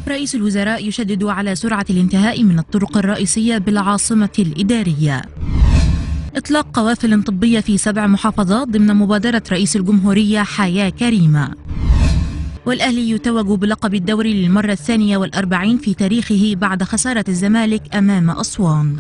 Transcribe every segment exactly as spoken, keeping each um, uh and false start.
رئيس الوزراء يشدد على سرعة الانتهاء من الطرق الرئيسية بالعاصمة الإدارية. إطلاق قوافل طبية في سبع محافظات ضمن مبادرة رئيس الجمهورية حياة كريمة. والأهلي يتوج بلقب الدوري للمرة الثانية والأربعين في تاريخه بعد خسارة الزمالك أمام أسوان.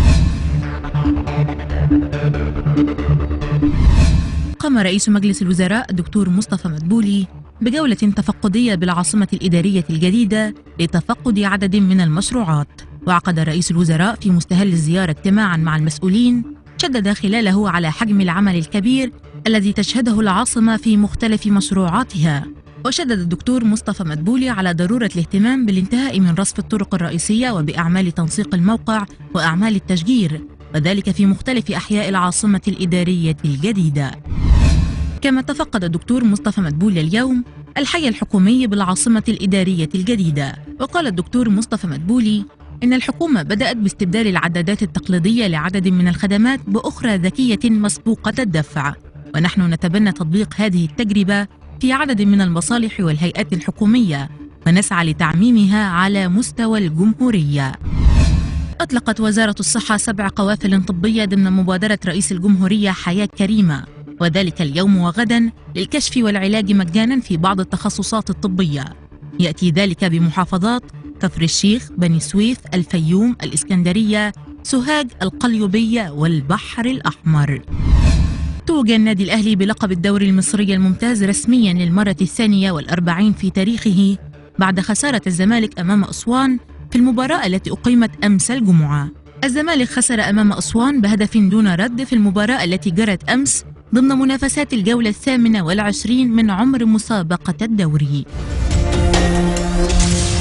قام رئيس مجلس الوزراء الدكتور مصطفى مدبولي بجولة تفقدية بالعاصمة الإدارية الجديدة لتفقد عدد من المشروعات. وعقد رئيس الوزراء في مستهل الزيارة اجتماعا مع المسؤولين شدد خلاله على حجم العمل الكبير الذي تشهده العاصمة في مختلف مشروعاتها. وشدد الدكتور مصطفى مدبولي على ضرورة الاهتمام بالانتهاء من رصف الطرق الرئيسية وبأعمال تنسيق الموقع وأعمال التشجير، وذلك في مختلف أحياء العاصمة الإدارية الجديدة. كما تفقد الدكتور مصطفى مدبولي اليوم الحي الحكومي بالعاصمة الإدارية الجديدة. وقال الدكتور مصطفى مدبولي إن الحكومة بدأت باستبدال العدادات التقليدية لعدد من الخدمات بأخرى ذكية مسبوقة الدفع، ونحن نتبنى تطبيق هذه التجربة في عدد من المصالح والهيئات الحكومية ونسعى لتعميمها على مستوى الجمهورية. أطلقت وزارة الصحة سبع قوافل طبية ضمن مبادرة رئيس الجمهورية حياة كريمة، وذلك اليوم وغدا للكشف والعلاج مجانا في بعض التخصصات الطبية. يأتي ذلك بمحافظات كفر الشيخ، بني سويف، الفيوم، الإسكندرية، سوهاج، القليوبية والبحر الأحمر. توج النادي الأهلي بلقب الدوري المصري الممتاز رسميا للمرة الثانية والأربعين في تاريخه بعد خسارة الزمالك أمام أسوان في المباراة التي أقيمت أمس الجمعة. الزمالك خسر أمام أسوان بهدف دون رد في المباراة التي جرت أمس ضمن منافسات الجولة الثامنة والعشرين من عمر مسابقة الدوري.